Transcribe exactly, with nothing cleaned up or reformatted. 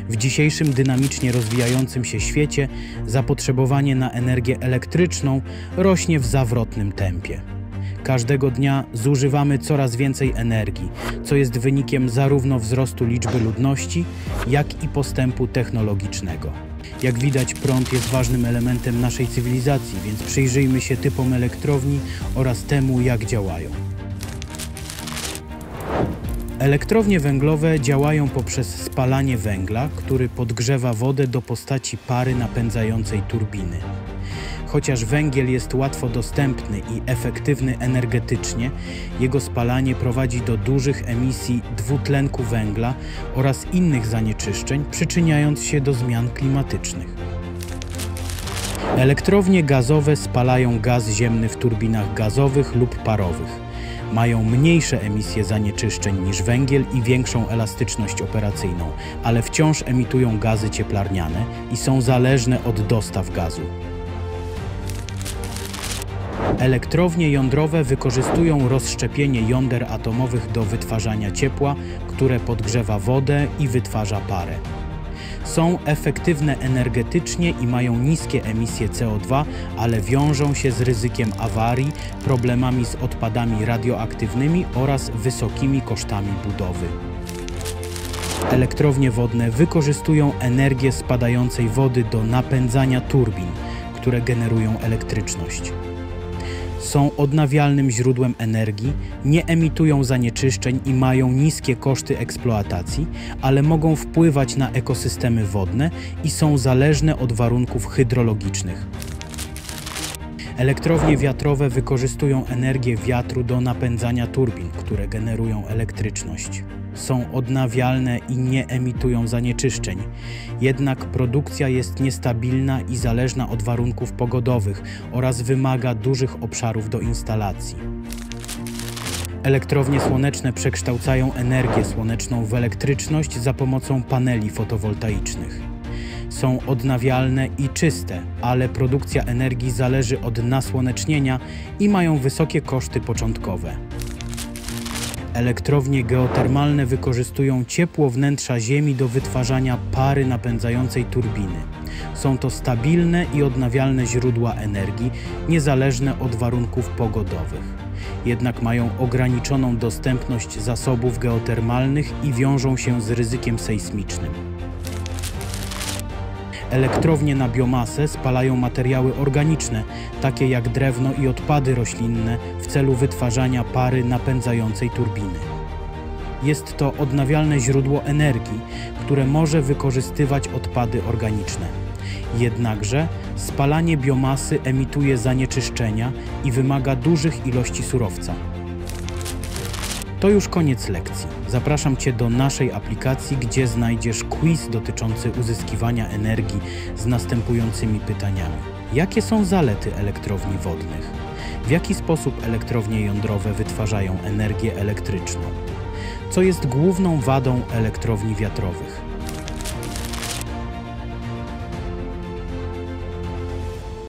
W dzisiejszym dynamicznie rozwijającym się świecie zapotrzebowanie na energię elektryczną rośnie w zawrotnym tempie. Każdego dnia zużywamy coraz więcej energii, co jest wynikiem zarówno wzrostu liczby ludności, jak i postępu technologicznego. Jak widać, prąd jest ważnym elementem naszej cywilizacji, więc przyjrzyjmy się typom elektrowni oraz temu, jak działają. Elektrownie węglowe działają poprzez spalanie węgla, który podgrzewa wodę do postaci pary napędzającej turbiny. Chociaż węgiel jest łatwo dostępny i efektywny energetycznie, jego spalanie prowadzi do dużych emisji dwutlenku węgla oraz innych zanieczyszczeń, przyczyniając się do zmian klimatycznych. Elektrownie gazowe spalają gaz ziemny w turbinach gazowych lub parowych. Mają mniejsze emisje zanieczyszczeń niż węgiel i większą elastyczność operacyjną, ale wciąż emitują gazy cieplarniane i są zależne od dostaw gazu. Elektrownie jądrowe wykorzystują rozszczepienie jąder atomowych do wytwarzania ciepła, które podgrzewa wodę i wytwarza parę. Są efektywne energetycznie i mają niskie emisje C O dwa, ale wiążą się z ryzykiem awarii, problemami z odpadami radioaktywnymi oraz wysokimi kosztami budowy. Elektrownie wodne wykorzystują energię spadającej wody do napędzania turbin, które generują elektryczność. Są odnawialnym źródłem energii, nie emitują zanieczyszczeń i mają niskie koszty eksploatacji, ale mogą wpływać na ekosystemy wodne i są zależne od warunków hydrologicznych. Elektrownie wiatrowe wykorzystują energię wiatru do napędzania turbin, które generują elektryczność. Są odnawialne i nie emitują zanieczyszczeń, jednak produkcja jest niestabilna i zależna od warunków pogodowych oraz wymaga dużych obszarów do instalacji. Elektrownie słoneczne przekształcają energię słoneczną w elektryczność za pomocą paneli fotowoltaicznych. Są odnawialne i czyste, ale produkcja energii zależy od nasłonecznienia i mają wysokie koszty początkowe. Elektrownie geotermalne wykorzystują ciepło wnętrza Ziemi do wytwarzania pary napędzającej turbiny. Są to stabilne i odnawialne źródła energii, niezależne od warunków pogodowych. Jednak mają ograniczoną dostępność zasobów geotermalnych i wiążą się z ryzykiem sejsmicznym. Elektrownie na biomasę spalają materiały organiczne, takie jak drewno i odpady roślinne, w celu wytwarzania pary napędzającej turbiny. Jest to odnawialne źródło energii, które może wykorzystywać odpady organiczne. Jednakże spalanie biomasy emituje zanieczyszczenia i wymaga dużych ilości surowca. To już koniec lekcji. Zapraszam Cię do naszej aplikacji, gdzie znajdziesz quiz dotyczący uzyskiwania energii z następującymi pytaniami. Jakie są zalety elektrowni wodnych? W jaki sposób elektrownie jądrowe wytwarzają energię elektryczną? Co jest główną wadą elektrowni wiatrowych?